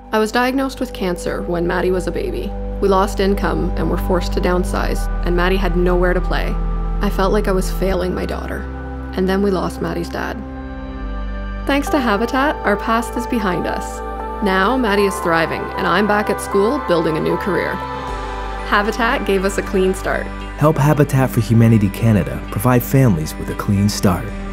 I was diagnosed with cancer when Maddie was a baby. We lost income and were forced to downsize, and Maddie had nowhere to play. I felt like I was failing my daughter. And then we lost Maddie's dad. Thanks to Habitat, our past is behind us. Now, Maddie is thriving, and I'm back at school building a new career. Habitat gave us a clean start. Help Habitat for Humanity Canada provide families with a clean start.